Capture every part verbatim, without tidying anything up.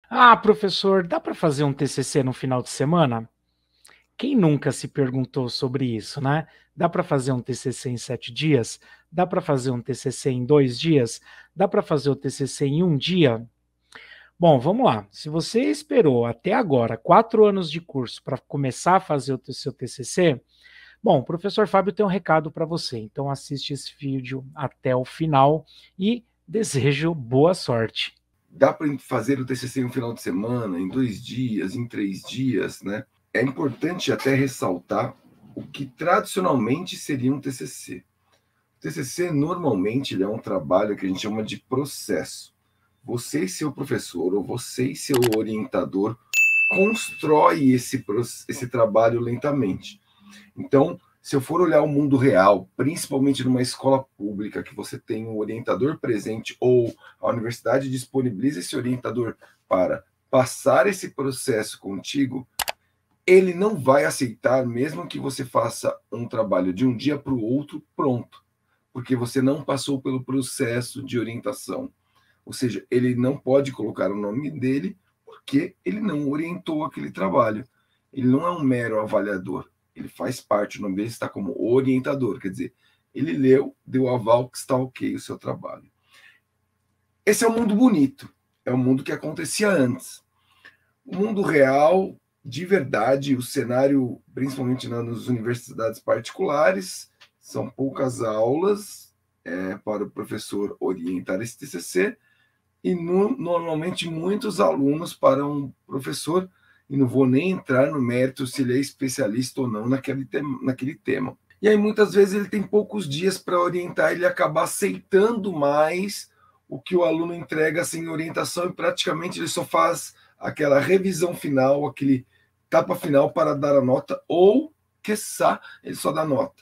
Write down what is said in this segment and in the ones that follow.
Ah, professor, dá para fazer um T C C no final de semana? Quem nunca se perguntou sobre isso, né? Dá para fazer um T C C em sete dias? Dá para fazer um T C C em dois dias? Dá para fazer o T C C em um dia? Bom, vamos lá. Se você esperou até agora quatro anos de curso para começar a fazer o teu- seu T C C, bom, o professor Fábio tem um recado para você. Então assiste esse vídeo até o final e desejo boa sorte. Dá para fazer o T C C em um final de semana, em dois dias, em três dias, né? É importante até ressaltar o que tradicionalmente seria um T C C. O T C C, normalmente, ele é um trabalho que a gente chama de processo. Você e seu professor, ou você e seu orientador, constrói esse, esse trabalho lentamente. Então, se eu for olhar o mundo real, principalmente numa escola pública, que você tem um orientador presente ou a universidade disponibiliza esse orientador para passar esse processo contigo, ele não vai aceitar, mesmo que você faça um trabalho de um dia para o outro pronto, porque você não passou pelo processo de orientação. Ou seja, ele não pode colocar o nome dele porque ele não orientou aquele trabalho. Ele não é um mero avaliador. Ele faz parte, o nome dele está como orientador, quer dizer, ele leu, deu aval que está ok o seu trabalho. Esse é um mundo bonito, é um mundo que acontecia antes. O mundo real, de verdade, o cenário, principalmente nas universidades particulares, são poucas aulas é, para o professor orientar esse T C C, e no, normalmente muitos alunos para um professor, e não vou nem entrar no mérito se ele é especialista ou não naquele tema, naquele tema. E aí muitas vezes ele tem poucos dias para orientar, ele acaba aceitando mais o que o aluno entrega sem orientação e praticamente ele só faz aquela revisão final, aquele tapa final para dar a nota, ou, quiçá, ele só dá nota.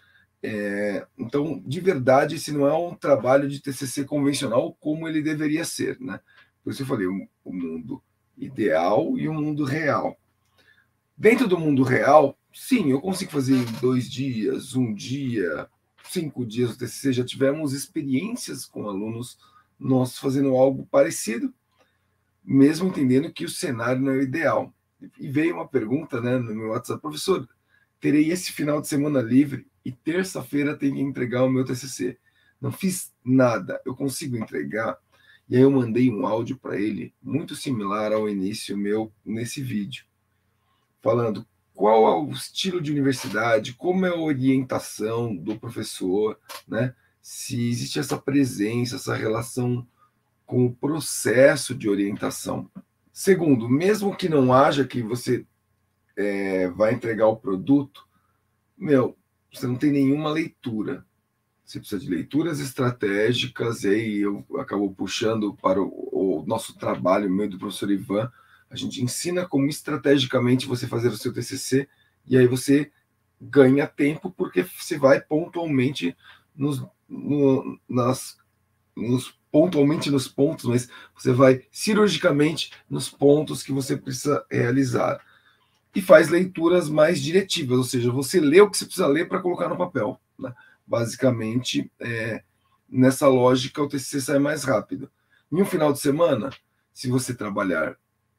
É, então, de verdade, esse não é um trabalho de T C C convencional como ele deveria ser, né? Por isso eu falei, o, o mundo ideal e o mundo real. Dentro do mundo real, sim, eu consigo fazer em dois dias, um dia, cinco dias o T C C. Já tivemos experiências com alunos nossos fazendo algo parecido, mesmo entendendo que o cenário não é o ideal. E veio uma pergunta, né, no meu WhatsApp: professor, terei esse final de semana livre e terça-feira tenho que entregar o meu T C C. Não fiz nada, eu consigo entregar? E aí eu mandei um áudio para ele, muito similar ao início meu nesse vídeo, falando qual é o estilo de universidade, como é a orientação do professor, né? Se existe essa presença, essa relação com o processo de orientação. Segundo, mesmo que não haja que você é, vai entregar o produto, meu, você não tem nenhuma leitura. Você precisa de leituras estratégicas, e aí eu acabo puxando para o, o nosso trabalho, meio do professor Ivan. A gente ensina como estrategicamente você fazer o seu T C C, e aí você ganha tempo, porque você vai pontualmente nos, no, nas, nos, pontualmente nos pontos, mas você vai cirurgicamente nos pontos que você precisa realizar. E faz leituras mais diretivas, ou seja, você lê o que você precisa ler para colocar no papel, né? Basicamente, é, nessa lógica, o T C C sai mais rápido. Em um final de semana, se você trabalhar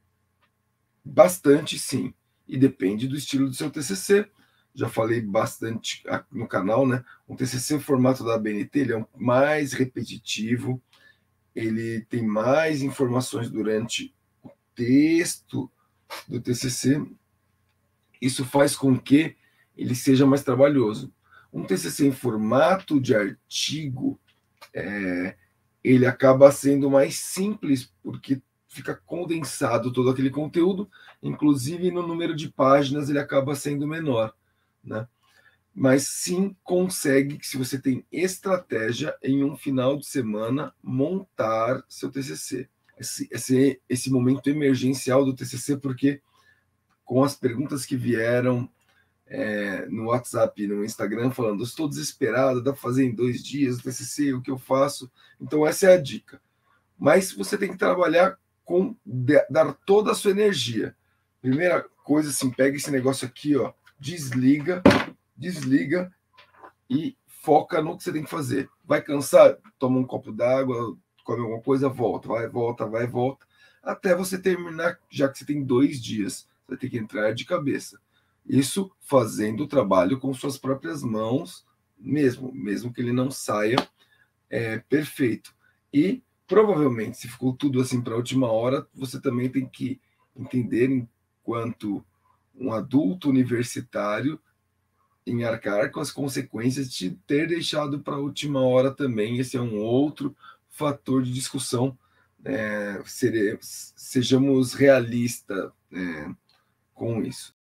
bastante, sim, e depende do estilo do seu T C C. Já falei bastante no canal, né? Um T C C, o formato da A B N T, ele é um mais repetitivo, ele tem mais informações durante o texto do T C C. Isso faz com que ele seja mais trabalhoso. Um T C C em formato de artigo, é, ele acaba sendo mais simples, porque fica condensado todo aquele conteúdo, inclusive no número de páginas ele acaba sendo menor, né? Mas sim consegue, se você tem estratégia, em um final de semana, montar seu T C C. Esse, esse, esse momento emergencial do T C C, porque com as perguntas que vieram é, no WhatsApp, no Instagram, falando: estou desesperado, dá para fazer em dois dias o T C C, o que eu faço? Então essa é a dica. Mas você tem que trabalhar com dar toda a sua energia. Primeira coisa, assim, pega esse negócio aqui, ó, desliga, desliga e foca no que você tem que fazer. Vai cansar? Toma um copo d'água, come alguma coisa, volta, vai, volta, vai, volta, até você terminar, já que você tem dois dias, você vai ter que entrar de cabeça. Isso fazendo o trabalho com suas próprias mãos, mesmo, mesmo que ele não saia é, perfeito. E provavelmente, se ficou tudo assim para a última hora, você também tem que entender, enquanto um adulto universitário, em arcar com as consequências de ter deixado para a última hora também. Esse é um outro fator de discussão. É, sere, sejamos realistas é, com isso.